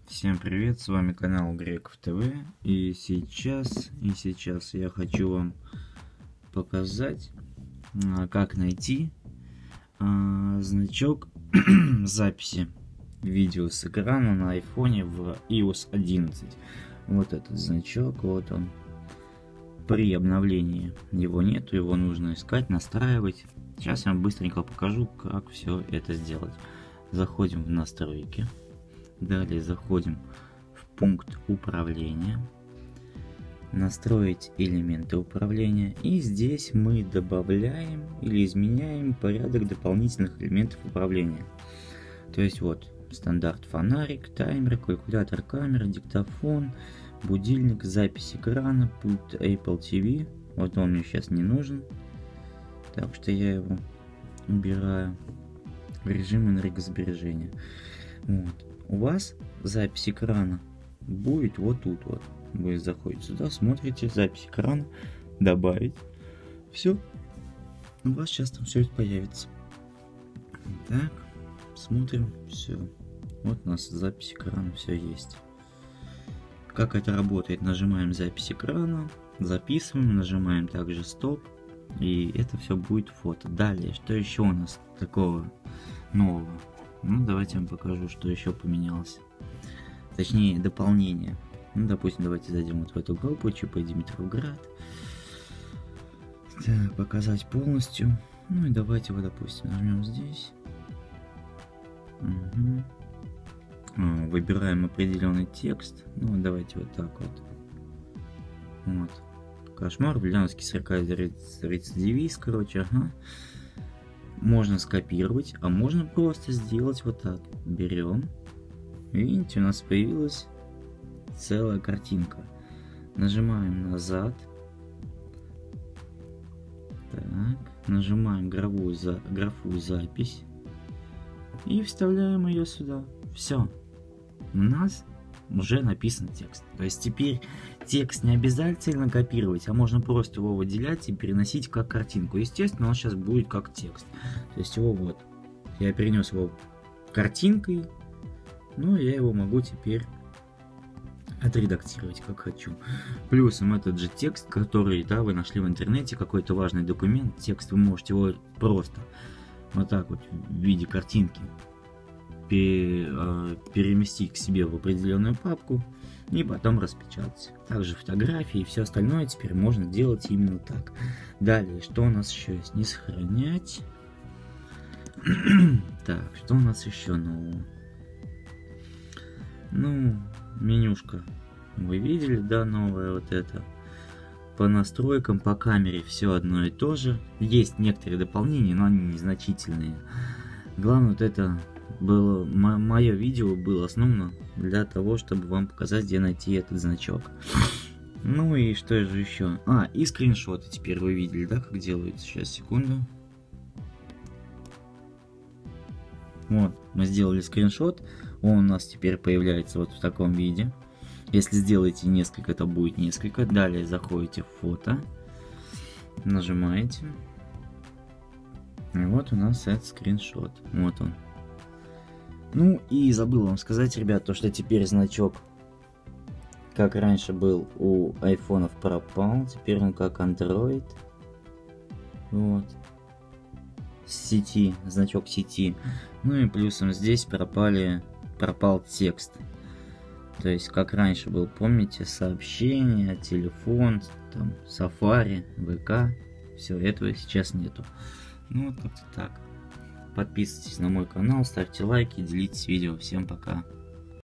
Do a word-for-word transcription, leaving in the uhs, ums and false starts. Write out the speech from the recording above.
Всем привет, с вами канал Греков ТВ, и сейчас, и сейчас я хочу вам показать, как найти а, значок записи видео с экрана на айфоне в ай о эс одиннадцать. Вот этот значок, вот он. При обновлении его нету, его нужно искать, настраивать. Сейчас я вам быстренько покажу, как все это сделать. Заходим в настройки. Далее заходим в пункт управления, настроить элементы управления, и здесь мы добавляем или изменяем порядок дополнительных элементов управления. То есть вот стандарт: фонарик, таймер, калькулятор, камера, диктофон, будильник, запись экрана, пульт Apple ти ви. Вот он мне сейчас не нужен, так что я его убираю в режим энергосбережения. Вот. У вас запись экрана будет вот тут вот. Вы заходите сюда, смотрите, запись экрана, добавить. Все. У вас сейчас там все это появится. Так, смотрим, все. Вот у нас запись экрана, все есть. Как это работает? Нажимаем запись экрана, записываем, нажимаем также стоп, и это все будет фото. Далее, что еще у нас такого нового? Ну, давайте я вам покажу, что еще поменялось. Точнее, дополнение. Ну, допустим, давайте зайдем вот в эту группу, ЧП Димитровград. Так, показать полностью. Ну и давайте вот, допустим, нажмем здесь. Угу. А, выбираем определенный текст. Ну, давайте вот так вот. Вот. Кошмар, Ульяновский рецидивист, короче, ага. Можно скопировать, а можно просто сделать вот так. Берем. Видите, у нас появилась целая картинка. Нажимаем назад. Так. Нажимаем графу, за, графу запись. И вставляем ее сюда. Все. У нас уже написан текст. То есть теперь текст не обязательно копировать, а можно просто его выделять и переносить как картинку. Естественно, он сейчас будет как текст. То есть его вот. Я перенес его картинкой, но я его могу теперь отредактировать как хочу. Плюсом этот же текст, который, да, вы нашли в интернете, какой-то важный документ, текст, вы можете его просто вот так вот в виде картинки переместить к себе в определенную папку и потом распечатать. Также фотографии и все остальное теперь можно делать именно так. Далее, что у нас еще есть? Не сохранять. Так, что у нас еще нового? Ну, менюшка вы видели, да, новое вот это. По настройкам, по камере все одно и то же. Есть некоторые дополнения, но они незначительные. Главное, вот это было, мое видео было основано для того, чтобы вам показать, где найти этот значок. Ну и что же еще? А, и скриншоты теперь вы видели, да, как делаются? Сейчас, секунду. Вот, мы сделали скриншот. Он у нас теперь появляется вот в таком виде. Если сделаете несколько, то будет несколько. Далее заходите в фото, нажимаете. И вот у нас этот скриншот. Вот он. Ну и забыл вам сказать, ребят, то что теперь значок, как раньше был у айфонов, пропал. Теперь он как Android. Вот. Сети, значок сети. Ну и плюсом здесь пропали, пропал текст. То есть как раньше был, помните, сообщения, телефон, там, Safari, ВК. Все этого сейчас нету. Ну вот как-то так. Подписывайтесь на мой канал, ставьте лайки, делитесь видео. Всем пока.